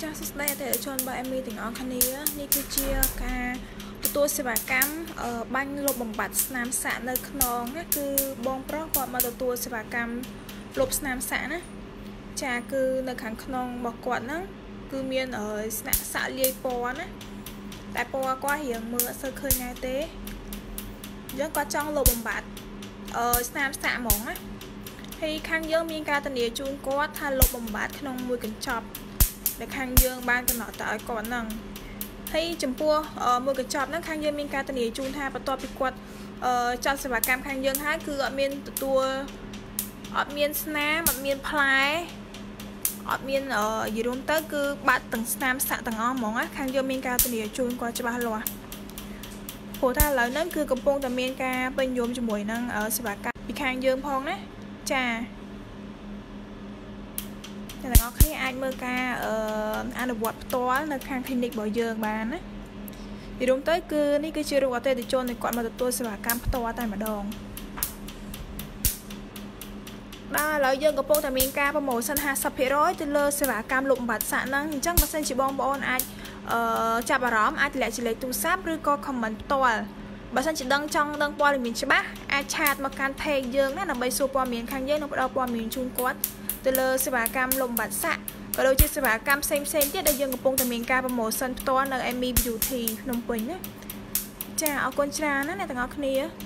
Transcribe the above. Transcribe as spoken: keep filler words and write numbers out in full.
ចាស់សួស្តីអតិថិជនរបស់ Amy ទាំងអស់គ្នានេះគឺជាការទទួលសេវាកម្មបាញ់លុបបំបាត់ស្នាមសាក់នៅក្នុងណាគឺបងប្រុសគាត់មកទទួលសេវាកម្មលុបស្នាមសាក់ណាចាគឺនៅខាងក្នុងរបស់គាត់ហ្នឹងគឺមានស្នាមសាក់លាយពណ៌ណាតែពណ៌គាត់រៀងមើលអត់សូវឃើញដែរទេអញ្ចឹងគាត់ចង់លុបបំបាត់អឺស្នាមសាក់ហ្មងណាហើយខាងយើងមានការធានាជូនគាត់ថាលុបបំបាត់ក្នុងមួយកញ្ចប់ដែលខាងយើងបានកំណត់ទៅឲ្យគាត់ហ្នឹងហើយចំពោះមួយកញ្ចប់ហ្នឹងខាងយើងមានការធានាជូនថាបន្ទាប់ពីគាត់ចាត់សេវាកម្មខាងយើងហើយគឺអត់មានទទួលអត់មានស្នាមអត់មានផ្លែអត់មាននិយាយរួមទៅគឺបាត់ទាំងស្នាមសាក់ទាំងអស់ហ្មងណាខាងយើងមានការធានាជូនគាត់ច្បាស់លាស់ព្រោះថាឥឡូវហ្នឹងគឺកំពុងតែមានការពេញនិយមជាមួយនឹងសេវាកម្មពីខាងយើងផងណាចាអ្នកទាំងអស់គ្នាអាចមើលការអនុវត្តផ្ទាល់នៅខាង clinic របស់យើងបានណាពីរួមទៅគឺនេះគឺជារូបអតិថិជនដែលគាត់មកទទួលសេវាកម្មផ្ទាល់តែម្ដងបាទឥឡូវយើងកំពុងតែមានការ promotion ห้าสิบเปอร์เซ็นต์ ទៅលើសេវាកម្មលុបបំបាត់សាក់ហ្នឹងអញ្ចឹងបើសិនជាបងប្អូនអាចអឺចាប់អារម្មណ៍អាចទម្លាក់ជាលេខទូរស័ព្ទឬក៏ comment ផ្ទាល់បើសិនជាដឹងចង់ដឹងព័ត៌មានច្បាស់អាចឆាតមកកាន់ page យើងណាដើម្បីសួរព័ត៌មានខាងយើងនិងផ្ដល់ព័ត៌មានជូនគាត់ទៅលើសេវាកម្មលុបបំបាត់សាក់ក៏ដូចជាសេវាកម្មផ្សេងផ្សេងទៀតដែលយើងកំពុងតែមានការ promotion ផ្ទាល់នៅ Amy Beauty ភ្នំពេញណាចាអរគុណច្រើនណាអ្នកទាំងអស់គ្នា